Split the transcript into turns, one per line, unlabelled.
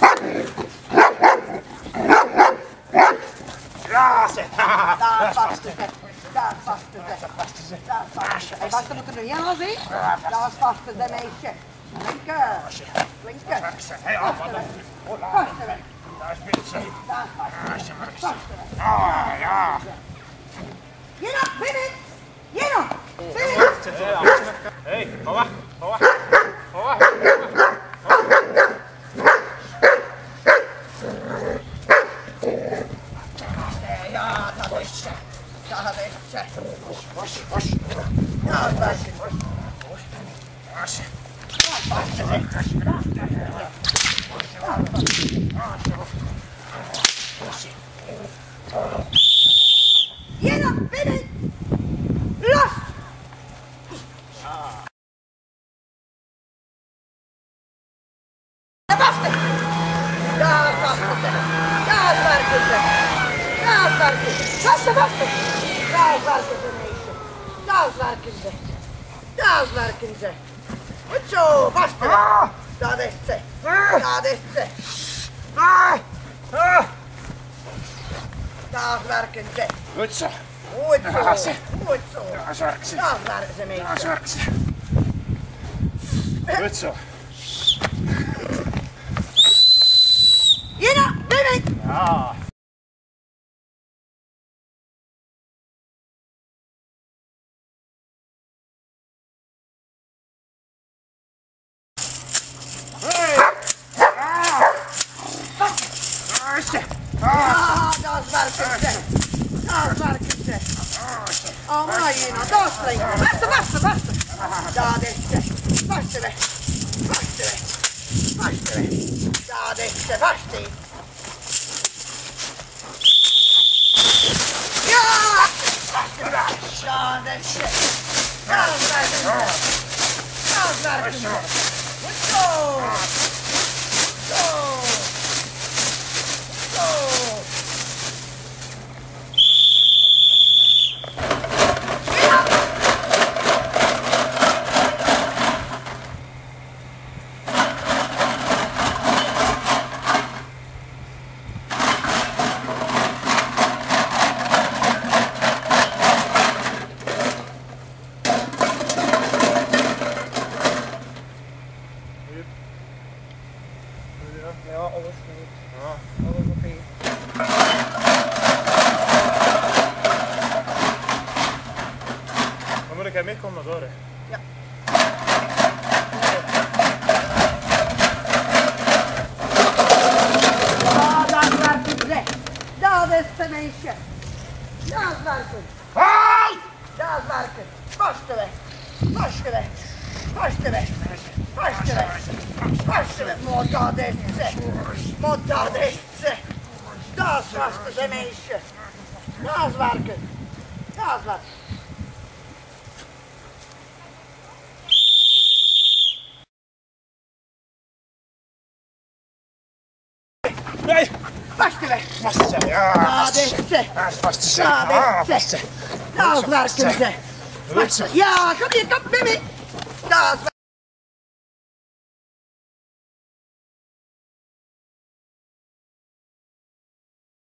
Ja, zeg.
Daar vaste ze. Daar vaste ze. Daar vaste ze. Hij vaste moeten er ja, zie? Daar vaste ze, meisje. Linker. Linker. Vaste weg.
Daar is ze.
Daar vaste weg.
Ah, ja.
Jena, binnen. Jena, binnen.
Hé, ga weg. Ga weg. Ga weg.
Ja, dat is ze. Dat is ze.
Was.
Ja, dat is ze.
Was.
Jena, binnen. Los. Daar vaste. Daar vaste ze. Daar werken ze. Daar werken ze. Vaste, vaste. Daar werken ze, meisje. Daar werken ze. Daar werken ze. Goed zo, vaste. Dat is ze. Dat is ze. Daar werken ze.
Goed zo.
Goed
Ja,
zo.
ze.
Goed zo.
Daar werken ze.
Daar werken ze,
Daar
meisje.
werken ze. Goed zo.
Jena, binnen.
Ja.
Ah, daar werken ze. Daar werken ze. Oh, maar Jena, daar springen. Vaste, vaste, vaste. Dat is ze. Vaste weg. Vaste weg. Vaste weg. Dat is ze. Vaste. Ja! Dat is ze. Daar werken ze. Daar werken ze. Goed zo. Zo. Zo.
Ja, alles goed. Ja.
Alles oké.
Dan moet ik mee komen door.
Ja. Ah, daar werken ze. Dat is ze, meisje. Daar werken. Daar werken. Vaste weg. Vaste weg. Vaste weg. Vaste weg. Vaste weg. Maar dat is ze. Maar dat is ze. Dat is vaste ze, meisje. Dat is werken. Dat is werken.
Nee!
Vaste weg.
Vast zijn, ja.
Dat is ze.
Ja, vast zijn.
Dat
Ah,
is
vast
ze.
zijn.
Dat is werken ze.
Goed zo.
Ja, kom hier, kom, Mimi. Dat is